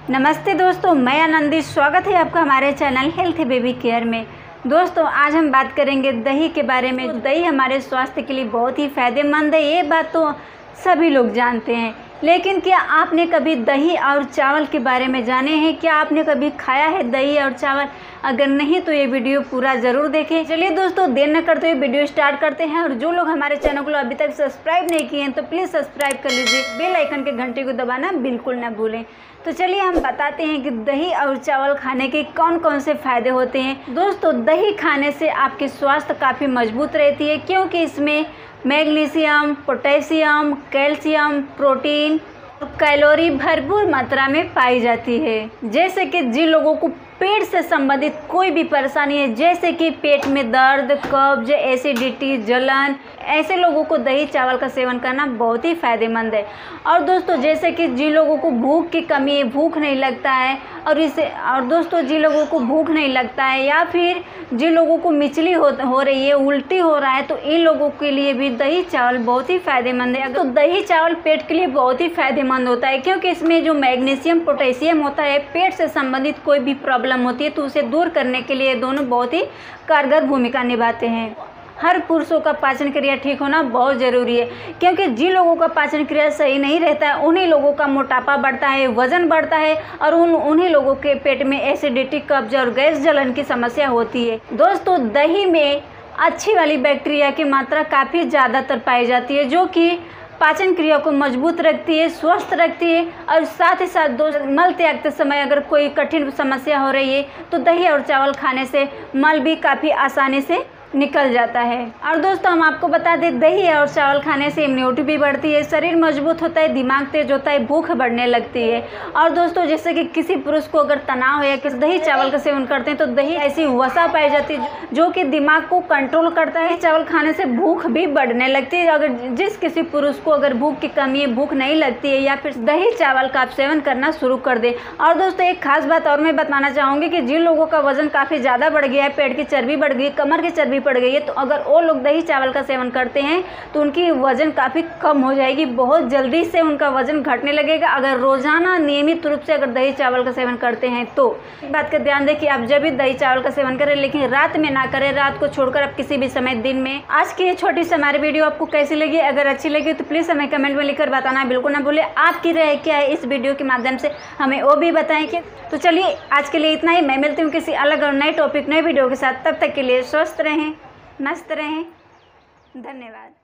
नमस्ते दोस्तों, मैं आनंदी। स्वागत है आपका हमारे चैनल हेल्थ बेबी केयर में। दोस्तों, आज हम बात करेंगे दही के बारे में। दही हमारे स्वास्थ्य के लिए बहुत ही फ़ायदेमंद है, ये बात तो सभी लोग जानते हैं। लेकिन क्या आपने कभी दही और चावल के बारे में जाने हैं? क्या आपने कभी खाया है दही और चावल? अगर नहीं तो ये वीडियो पूरा ज़रूर देखें। चलिए दोस्तों, देर न करते हुए वीडियो स्टार्ट करते हैं। और जो लोग हमारे चैनल को अभी तक सब्सक्राइब नहीं किए हैं तो प्लीज़ सब्सक्राइब कर लीजिए। बेल आइकन के घंटे को दबाना बिल्कुल ना भूलें। तो चलिए हम बताते हैं कि दही और चावल खाने के कौन कौन से फ़ायदे होते हैं। दोस्तों, दही खाने से आपकी स्वास्थ्य काफ़ी मजबूत रहती है, क्योंकि इसमें magnesium, potassium, calcium, protein, calorie भरपूर मात्रा में पाई जाती है। जैसे कि जिन लोगों को पेट से संबंधित कोई भी परेशानी है, जैसे कि पेट में दर्द, कब्ज, एसिडिटी, जलन, ऐसे लोगों को दही चावल का सेवन करना बहुत ही फ़ायदेमंद है। और दोस्तों, जैसे कि जिन लोगों को भूख की कमी है, भूख नहीं लगता है, और दोस्तों जिन लोगों को भूख नहीं लगता है या फिर जिन लोगों को मिचली हो रही है, उल्टी हो रहा है, तो इन लोगों के लिए भी दही चावल बहुत ही फ़ायदेमंद है। तो दही चावल पेट के लिए बहुत ही फ़ायदेमंद होता है, क्योंकि इसमें जो मैग्नीशियम, पोटेशियम होता है, पेट से संबंधित कोई भी प्रॉब्लम होती है तो उसे दूर करने के लिए दोनों बहुत ही कारगर भूमिका निभाते हैं। हर पुरुषों का पाचन क्रिया ठीक होना बहुत ज़रूरी है, क्योंकि जिन लोगों का पाचन क्रिया सही नहीं रहता है उन्हीं लोगों का मोटापा बढ़ता है, वजन बढ़ता है, और उन्हीं लोगों के पेट में एसिडिटी, कब्ज और गैस जलन की समस्या होती है। दोस्तों, दही में अच्छी वाली बैक्टीरिया की मात्रा काफ़ी ज़्यादातर पाई जाती है, जो कि पाचन क्रिया को मजबूत रखती है, स्वस्थ रखती है। और साथ ही साथ दोस्त, मल त्यागते समय अगर कोई कठिन समस्या हो रही है तो दही और चावल खाने से मल भी काफ़ी आसानी से निकल जाता है। और दोस्तों, हम आपको बता दें, दही और चावल खाने से इम्यूनिटी भी बढ़ती है, शरीर मजबूत होता है, दिमाग तेज होता है, भूख बढ़ने लगती है। और दोस्तों, जैसे कि किसी पुरुष को अगर तनाव है, कि दही चावल का सेवन करते हैं तो दही ऐसी वसा पाई जाती है जो कि दिमाग को कंट्रोल करता है। चावल खाने से भूख भी बढ़ने लगती है। अगर जिस किसी पुरुष को अगर भूख की कमी है, भूख नहीं लगती है, या फिर दही चावल का आप सेवन करना शुरू कर दे। और दोस्तों, एक खास बात और मैं बताना चाहूँगी कि जिन लोगों का वजन काफ़ी ज़्यादा बढ़ गया है, पेट की चर्बी बढ़ गई, कमर की चर्बी पड़ गई है, तो अगर वो लोग दही चावल का सेवन करते हैं तो उनकी वजन काफ़ी कम हो जाएगी, बहुत जल्दी से उनका वजन घटने लगेगा। अगर रोज़ाना नियमित रूप से अगर दही चावल का सेवन करते हैं तो इस बात का ध्यान दें कि आप जब भी दही चावल का सेवन करें, लेकिन रात में ना करें। रात को छोड़कर आप किसी भी समय दिन में। आज की ये छोटी सी हमारी वीडियो आपको कैसी लगी? अगर अच्छी लगी तो प्लीज़ हमें कमेंट में लिखकर बताना बिल्कुल ना भूलें। आपकी राय क्या है इस वीडियो के माध्यम से, हमें वो भी बताएं। कि तो चलिए, आज के लिए इतना ही। मैं मिलती हूँ किसी अलग और नए टॉपिक, नए वीडियो के साथ। तब तक के लिए स्वस्थ रहें, मस्त रहें। धन्यवाद।